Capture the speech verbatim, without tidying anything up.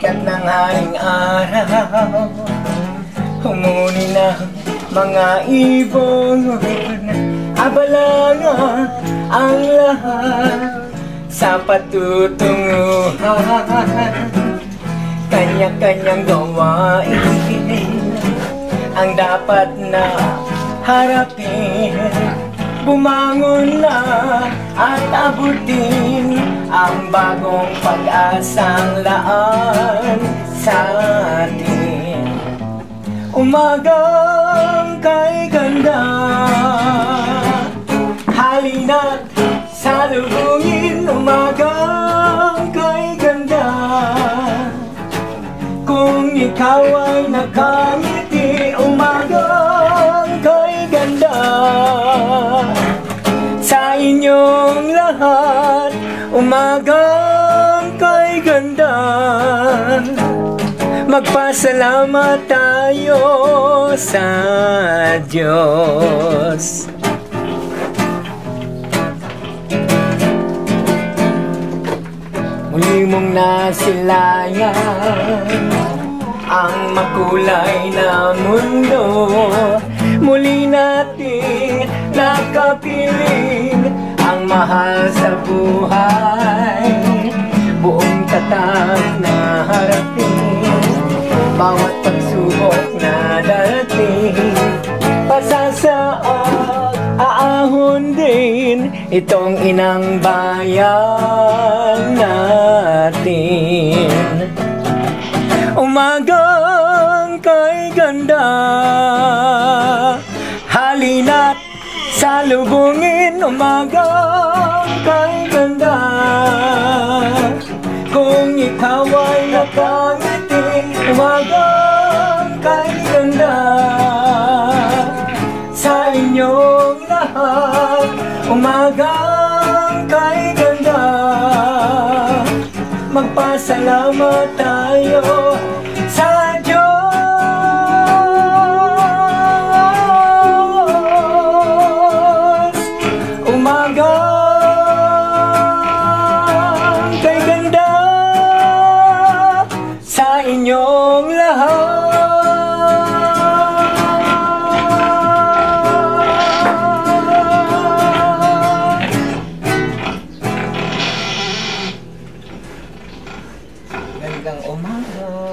sikat ng haring araw, humuni na mga ibon, abala nga ang lahat sa patutunguhan. Kanya-kanyang gawain ang dapat na harapin. Bumangon na at abutin ang bagong pag-asang laan sa atin. Umagang kay ganda, halina't salubungin. Umagang kay ganda, kung ikaw ay nakangiti. Umagang kay ganda, sa inyong lahat. Umagang kay ganda, magpasalamat tayo sa Diyos. Muli mong nasilayan ang makulay na mundo. Muli nating nakapiling ang mahal sa buhay. Buong tatag na harapin bawat pagsubok na darating. Pasasaot, aahon din itong inang bayan natin. Umagang kay ganda, halina't salubungin. Umagang kay ganda, kung ikaw ay nakangiti. Umagang kay ganda, sa inyong lahat. Umagang kay ganda, magpasalamat tayo sa Diyos. Umagang kay ganda, sa inyong lahat. Gandang umaga.